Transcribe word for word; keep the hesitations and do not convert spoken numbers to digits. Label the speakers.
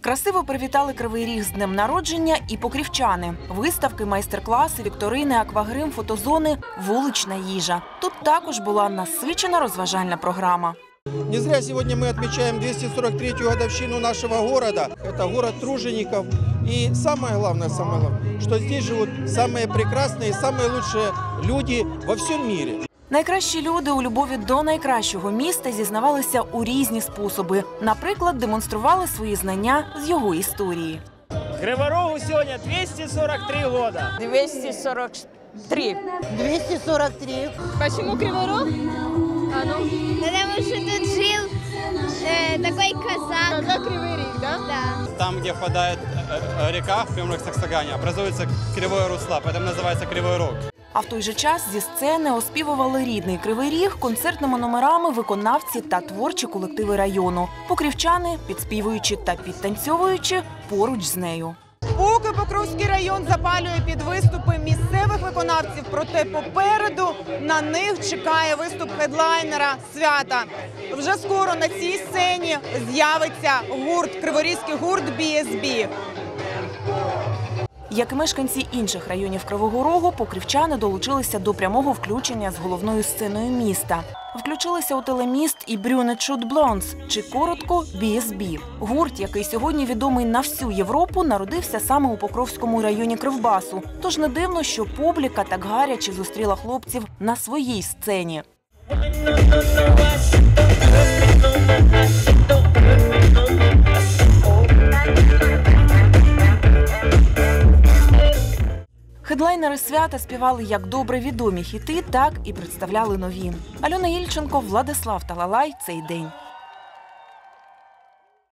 Speaker 1: Красиво привітали Кривий Ріг з днем народження і покрівчани. Виставки, майстер-класи, вікторини, аквагрим, фотозони, вулична їжа. Тут також була насичена розважальна програма.
Speaker 2: Не зря сегодня мы отмечаем двести сорок третью годовщину нашего города. Это город тружеников. И самое главное, самое главное, что здесь живут самые прекрасные, самые лучшие люди во всем мире.
Speaker 1: Найкращі люди у любові до найкращого міста зізнавалися у різні способи. Наприклад, демонстрували свої знання з його історії.
Speaker 3: Криворогу сьогодні двісті сорок три роки.
Speaker 4: двести сорок три.
Speaker 5: двести сорок три.
Speaker 6: Почему Криворог? А, ну.
Speaker 7: Потому что тут жил э, такой казак.
Speaker 6: Казак Кривый Риг, да?
Speaker 7: Да.
Speaker 8: Там, где впадает э, река в Прямом Саксагане, образуется кривое русло, поэтому называется Кривой Рог.
Speaker 1: А в той же час зі сцени оспівували рідний Кривий Ріг концертними номерами виконавці та творчі колективи району. Покрівчани, підспівуючи та підтанцьовуючи, поруч з нею.
Speaker 9: Поки Покровський район запалює під виступи місцевих виконавців, проте попереду на них чекає виступ хедлайнера свята. Вже скоро на цій сцені з'явиться гурт, криворізький гурт бі ес бі. Як і мешканці інших районів Кривого Рогу, покрівчани долучилися до прямого включення з головною сценою міста. Включилися у телеміст і Брюнет Шут Блонс, чи коротко бі ес бі. Гурт, який сьогодні відомий на всю Європу, народився саме у Покровському районі Кривбасу. Тож не дивно, що публіка так гаряче зустріла хлопців на своїй сцені. Хедлайнери свята співали як добре відомі хіти, так і представляли нові. Альона Ільченко, Владислав Талалай. Цей день.